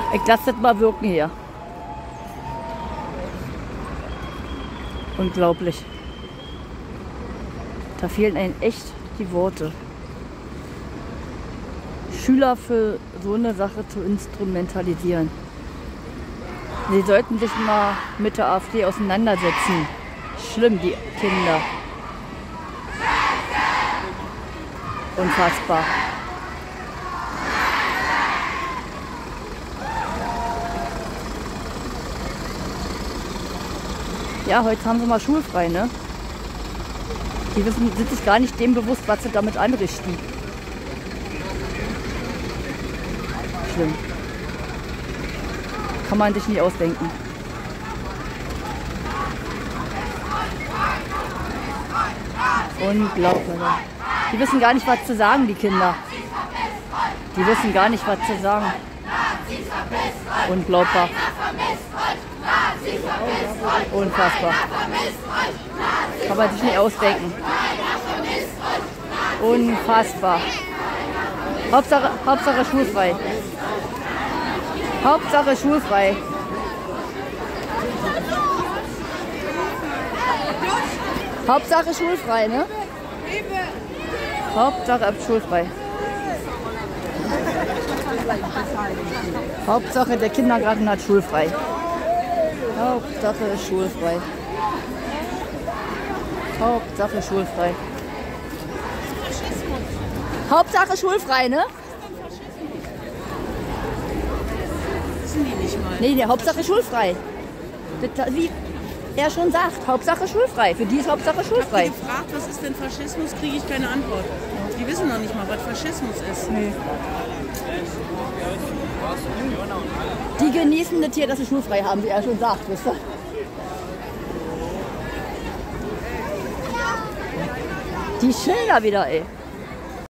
Ich lasse das mal wirken hier. Unglaublich. Da fehlen einem echt die Worte. Schüler für so eine Sache zu instrumentalisieren. Sie sollten sich mal mit der AfD auseinandersetzen. Schlimm, die Kinder. Unfassbar. Ja, heute haben sie mal schulfrei, ne? Die sind sich gar nicht dem bewusst, was sie damit anrichten. Schlimm. Kann man sich nicht ausdenken. Unglaublich. Die wissen gar nicht, was zu sagen, die Kinder. Die wissen gar nicht, was zu sagen. Unglaubbar. Unfassbar. Kann man sich nicht ausdenken. Unfassbar. Hauptsache schulfrei. Hauptsache schulfrei. Hauptsache schulfrei, ne? Hauptsache schulfrei. Hauptsache der Kindergarten hat schulfrei. Hauptsache schulfrei. Hauptsache schulfrei. Hauptsache schulfrei, ne? Wissen die nicht mal. Nee, der Hauptsache schulfrei. Das, wie er schon sagt, Hauptsache schulfrei. Für die ist Hauptsache schulfrei. Ich habe gefragt, was ist denn Faschismus, kriege ich keine Antwort. Die wissen noch nicht mal, was Faschismus ist. Nee. Die genießen das hier, dass sie schulfrei haben, wie er schon sagt, wisst ihr? Die Schilder wieder, ey.